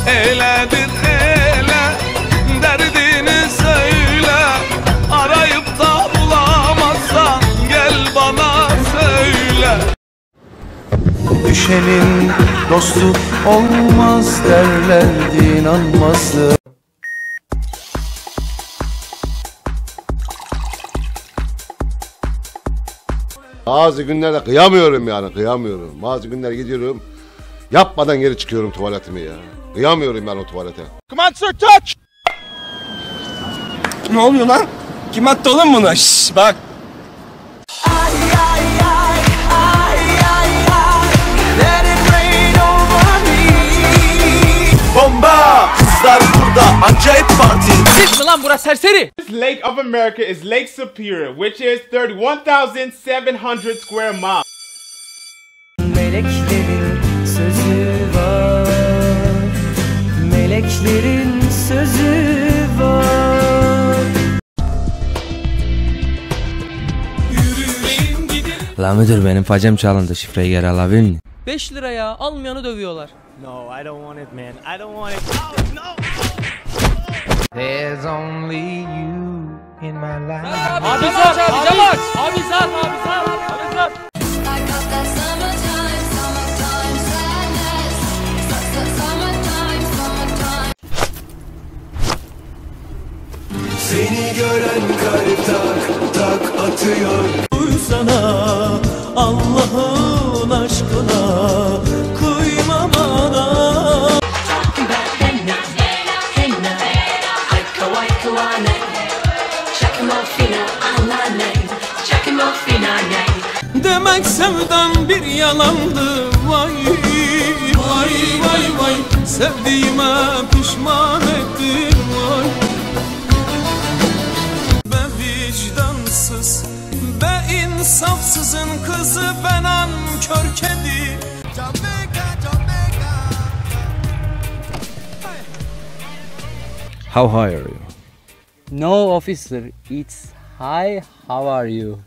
Eledir ele, derdini söyle. Arayıp da bulamazsan gel bana söyle. Düşenin dostu olmaz derlerdi, inanmazdı. Bazı günlerde kıyamıyorum yani, kıyamıyorum. Bazı günler gidiyorum, yapmadan geri çıkıyorum tuvaletime ya. Kıyamıyorum yani o tuvalete. Come on sir, touch! Ne oluyor lan? Kim attı oğlum bunu? Şşş bak. Bomba! Kızlar burada, acayip parti. Sıkma lan burası serseri. This lake of America is Lake Superior, which is 31,700 square miles. Meleklerin sözü var. Meleklerin sözü var. La müdür benim facem çalındı, şifreyi geri alabilir miyim? 5 liraya almayanı dövüyorlar. No, I don't want it, man. I don't want it. Oh, no. There's only you in my life. Abi zar, abi zar. Abi zar, abi zar, abi zar. Seni gören kalp tak tak atıyor. Duysana Allah'ın aşkına, kıyma bana. Demek sevdan bir yalandı, vay vay vay vay. Sevdiğime pişman ettim, vay. Be vicdansız, be insafsızın kızı, ben ankör kedi. How high are you? No officer, it's hi, how are you?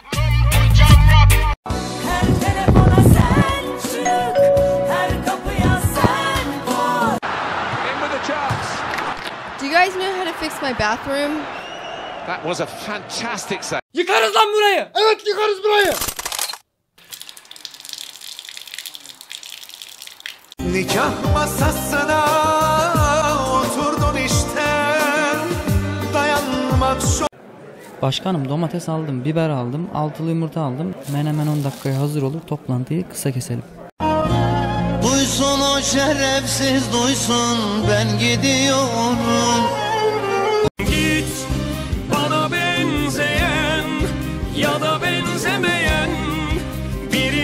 Her telefona sen çık, her kapıya sen koy. Do you guys know how to fix my bathroom? That was a fantastic save. Yıkarız lan burayı. Evet, yıkarız burayı. Nikah masasına oturdun işte, dayanmak çok. Başkanım domates aldım, biber aldım, altılı yumurta aldım. Menemen 10 dakikaya hazır olur. Toplantıyı kısa keselim. Duysun o şerefsiz, duysun ben gidiyorum. Git bana benzeyen ya da benzemeyen biri.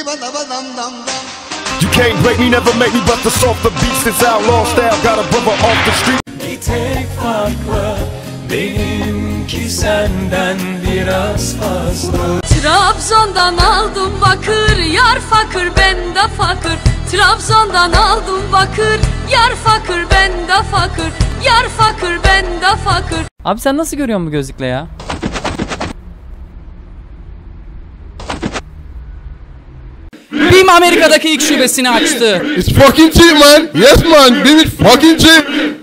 You can't break me, never make me, but the softer beats is outlaw style. Got a brother off the street. Bir tek farkla benimki senden biraz fazla. Trabzon'dan aldım bakır, yar fakir ben de fakir. Trabzon'dan aldım bakır, yar fakir ben de fakir. Yar fakir ben de fakir. Abi sen nasıl görüyorsun bu gözlükle ya? BİM Amerika'daki ilk şubesini açtı. It's fucking cheap man. Yes man, BİM is fucking cheap.